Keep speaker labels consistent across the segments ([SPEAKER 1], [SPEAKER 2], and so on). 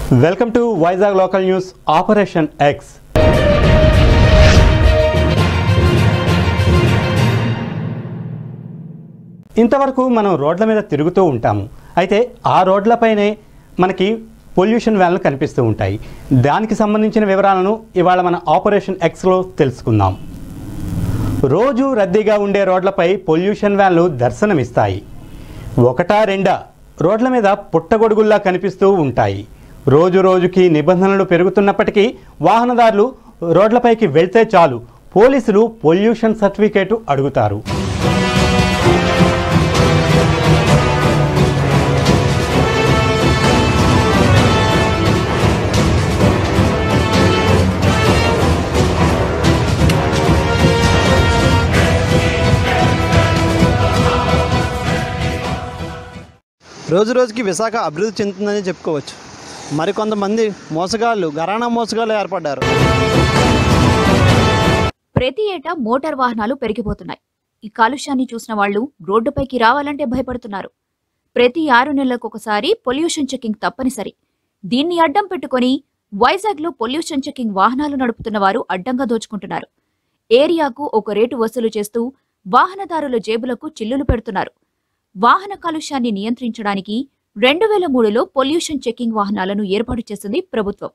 [SPEAKER 1] Welcome to Vizag local news operation X. ఇంతవరకు మనం రోడ్ల మీద తిరుగుతూ ఉంటాము. అయితే ఆ రోడ్లపైనే మనకి పొల్యూషన్ వ్యాన్లు కనిపిస్తూ ఉంటాయి. దానికి సంబంధించిన వివరాలను ఇవాళ మన ఆపరేషన్ ఎక్స్లో తెలుసుకుందాం. రోజు రద్దీగా ఉండే రోడ్లపై పొల్యూషన్ వ్యాన్లు దర్శనమిస్తాయి. ఒకటా రెండా రోడ్ల మీద పుట్టగొడుగుల్లా కనిపిస్తూ ఉంటాయి. రోజు రోజుకి నిబంధనలు పెరుగుతున్నప్పటికీ వాహనదారులు రోడ్లపైకి వెళ్తే చాలు పోలీసులు పొల్యూషన్ సర్టిఫికేట్ అడుగుతారు.
[SPEAKER 2] రోజు రోజుకి విశాఖ అభివృద్ధి చెందుతుందని చెప్పుకోవచ్చు. మరికొంతమంది మోసగాళ్ళు ఘరానా మోసగాళ్ళు ఏర్పడ్డారు.
[SPEAKER 3] ప్రతి ఏటా మోటార్ వాహనాలు పెరిగిపోతున్నాయి. ఈ కాలుష్యాన్ని చూసిన వాళ్లు రోడ్డుపైకి రావాలంటే భయపడుతున్నారు. ప్రతి 6 నెలలకొకసారి పొల్యూషన్ చెకింగ్ తప్పనిసరి. దీన్ని అడ్డం పెట్టుకుని వైజాగ్లో పొల్యూషన్ చెకింగ్ వాహనాలు నడుపుతున్న వారు అడ్డంగా దోచుకుంటున్నారు. ఏరియాకు ఒక రేటు వసూలు చేస్తూ వాహనదారుల జేబులకు చిల్లులు పెడుతున్నారు. వాహన కాలుష్యాన్ని నియంత్రించడానికి 2003లో పొల్యూషన్ చెకింగ్ వాహనాలను ఏర్పాటు చేసింది ప్రభుత్వం.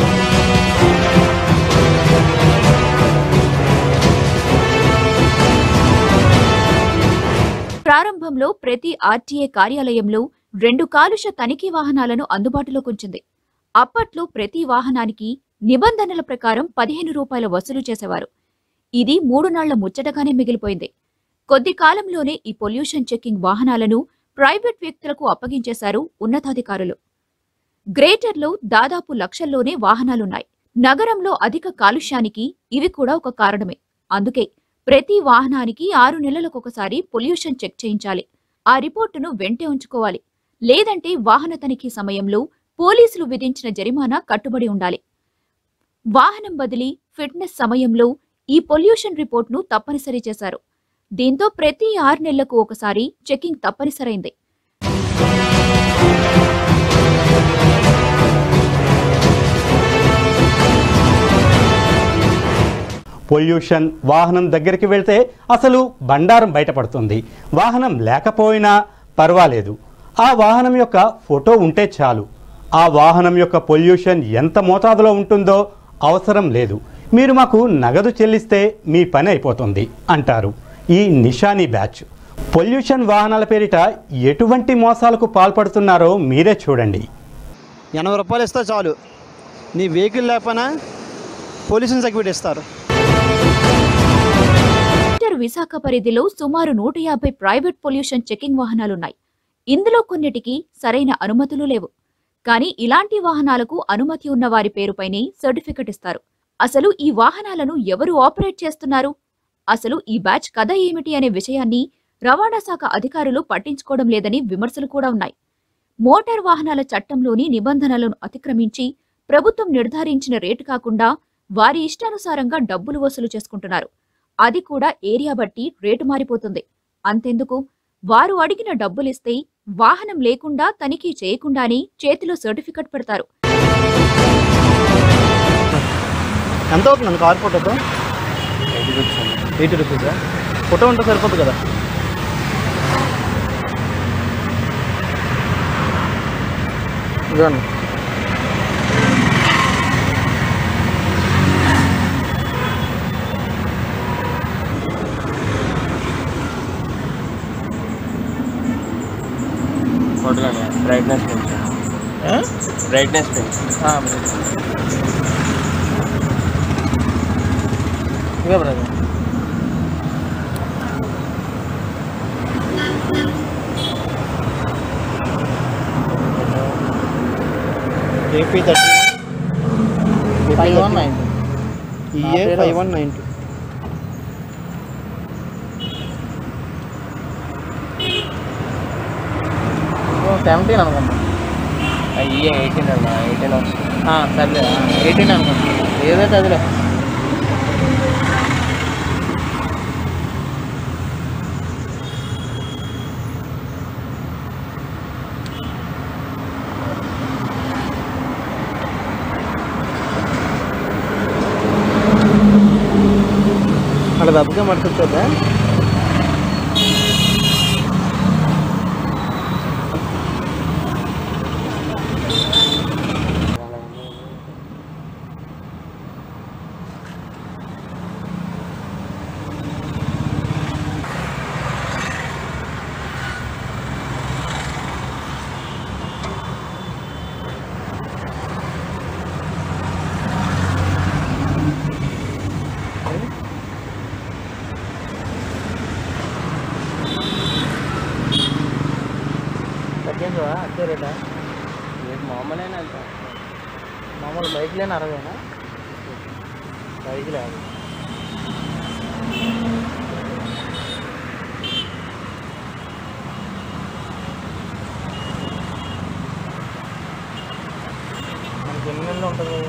[SPEAKER 3] ప్రారంభంలో ప్రతి ఆర్టీఏ కార్యాలయంలో 2 కాలుష్య తనిఖీ వాహనాలను అందుబాటులోకి ఉంచింది. అప్పట్లో ప్రతి వాహనానికి నిబంధనల ప్రకారం 15 రూపాయల వసూలు చేసేవారు. ఇది 3 నాళ్ల ముచ్చటగానే మిగిలిపోయింది. కొద్ది కాలంలోనే ఈ పొల్యూషన్ చెకింగ్ వాహనాలను ప్రైవేట్ వ్యక్తులకు అప్పగించేశారు ఉన్నతాధికారులు. గ్రేటర్లో దాదాపు లక్షల్లోనే వాహనాలున్నాయి. నగరంలో అధిక కాలుష్యానికి ఇవి కూడా ఒక కారణమే. అందుకే ప్రతి వాహనానికి 6 నెలలకొకసారి పొల్యూషన్ చెక్ చేయించాలి. ఆ రిపోర్టును వెంటే ఉంచుకోవాలి. లేదంటే వాహన తనిఖీ సమయంలో పోలీసులు విధించిన జరిమానా కట్టుబడి ఉండాలి. వాహనం బదిలీ, ఫిట్నెస్ సమయంలో ఈ పొల్యూషన్ రిపోర్ట్ను తప్పనిసరి చేశారు. దీంతో ప్రతి 6 నెలలకు ఒకసారి చెకింగ్ తప్పనిసరైంది.
[SPEAKER 1] పొల్యూషన్ వాహనం దగ్గరికి వెళ్తే అసలు బండారం బయటపడుతుంది. వాహనం లేకపోయినా పర్వాలేదు, ఆ వాహనం యొక్క ఫోటో ఉంటే చాలు. ఆ వాహనం యొక్క పొల్యూషన్ ఎంత మోతాదులో ఉంటుందో అవసరం లేదు, మీరు మాకు నగదు చెల్లిస్తే మీ పని అయిపోతుంది అంటారు ఈ నిషానీ బ్యాచ్. పొల్యూషన్ వాహనాల పేరిట ఎటువంటి మోసాలకు పాల్పడుతున్నారో మీరే చూడండి.
[SPEAKER 2] 80 రూపాయలు ఇస్తే చాలు, నీ వెహికల్ లేకపోయినా పొల్యూషన్ సర్టిఫికేట్ ఇస్తారు.
[SPEAKER 3] విశాఖ పరిధిలో సుమారు 150 ప్రైవేట్ పొల్యూషన్ చెకింగ్ వాహనాలున్నాయి. ఇందులో కొన్నిటికి సరైన అనుమతులు లేవు. కానీ ఇలాంటి వాహనాలకు అనుమతి ఉన్న వారి పేరుపైనే సర్టిఫికెట్ ఇస్తారు. అసలు ఈ వాహనాలను ఎవరు ఆపరేట్ చేస్తున్నారు? అసలు ఈ బ్యాచ్ కథ ఏమిటి అనే విషయాన్ని రవాణా శాఖ అధికారులు పట్టించుకోవడం లేదని విమర్శలు కూడా ఉన్నాయి. మోటార్ వాహనాల చట్టంలోని నిబంధనలను అతిక్రమించి ప్రభుత్వం నిర్ధారించిన రేటు కాకుండా వారి ఇష్టానుసారంగా డబ్బులు వసూలు చేసుకుంటున్నారు. అది కూడా ఏరియా బట్టి రేటు మారిపోతుంది. అంతెందుకు, వారు అడిగిన డబ్బులిస్తే వాహనం లేకుండా తనిఖీ చేయకుండానే చేతిలో సర్టిఫికెట్ పెడతారు.
[SPEAKER 2] ఎంత అవుతుంది కార్ ఫోటోతో? 80 రూపీసా? ఫోటో ఉంటే సరిపోతుంది కదా. ఇదిగోండి.
[SPEAKER 4] బ్రైట్నెస్ పెంచు. బ్రైట్నెస్ పెంచు. ఇవే బ్రదర్.
[SPEAKER 2] AP 3190 EA 5192.
[SPEAKER 4] సెవెంటీన్ అనుకుంటా. అయ్యే 18 అన్న. 18 వస్తుంది. సర్లే 18 అనుకుంటా. ఏదైతే అదిలే.
[SPEAKER 2] దెబ్బగా పడుతుందా?
[SPEAKER 4] తగ్గించవా అంతే రేటా? రేపు మామూలైనా అంత మామూలు బైక్లేనా 60 బైక్లే 50. మనకి ఎన్ని నెలలు ఉంటుంది?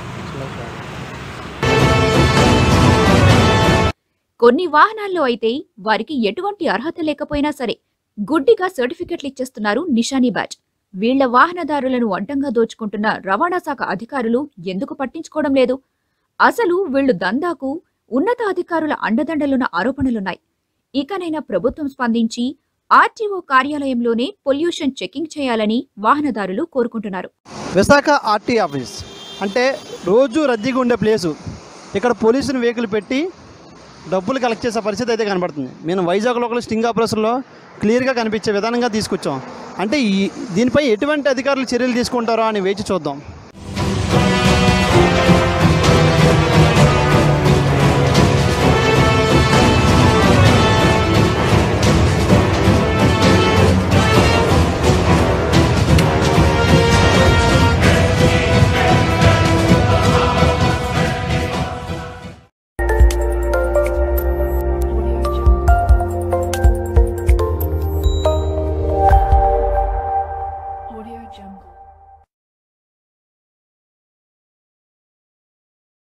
[SPEAKER 3] కొన్ని వాహనాల్లో అయితే వారికి ఎటువంటి అర్హత లేకపోయినా సరే గుడ్డిగా సర్టిఫికెట్లు ఇచ్చేస్తున్నారు నిషానీ బ్యాచ్. వీళ్ల వాహనదారులను అడ్డంగా దోచుకుంటున్న రవాణా శాఖ అధికారులు ఎందుకు పట్టించుకోవడం లేదు? అసలు వీళ్లు దందాకు ఉన్నత అధికారుల అండదండలున్న ఆరోపణలున్నాయి. ఇకనైనా ప్రభుత్వం స్పందించి ఆర్టీఓ కార్యాలయంలోనే పొల్యూషన్ చెకింగ్ చేయాలని వాహనదారులు కోరుకుంటున్నారు.
[SPEAKER 2] విశాఖ ఆర్టీ ఆఫీస్ అంటే రోజు రద్దీగా ఉండే ప్లేసు. ఇక్కడ పోలీసుని వెహికల్ పెట్టి డబ్బులు కలెక్ట్ చేసే పరిస్థితి అయితే కనబడుతుంది. మేము వైజాగ్ లోకల్ స్టింగ్ ఆపరేషన్లో క్లియర్గా కనిపించే విధానంగా తీసుకొచ్చాం. అంటే దీనిపై ఎటువంటి అధికారులు చర్యలు తీసుకుంటారో అని వేచి చూద్దాం.